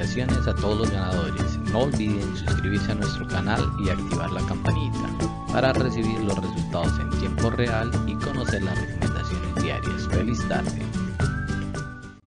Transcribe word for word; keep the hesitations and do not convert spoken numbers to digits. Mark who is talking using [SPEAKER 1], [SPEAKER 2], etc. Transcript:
[SPEAKER 1] felicitaciones a todos los ganadores. No olviden suscribirse a nuestro canal y activar la campanita para recibir los resultados en tiempo real y conocer las recomendaciones diarias. ¡Feliz tarde!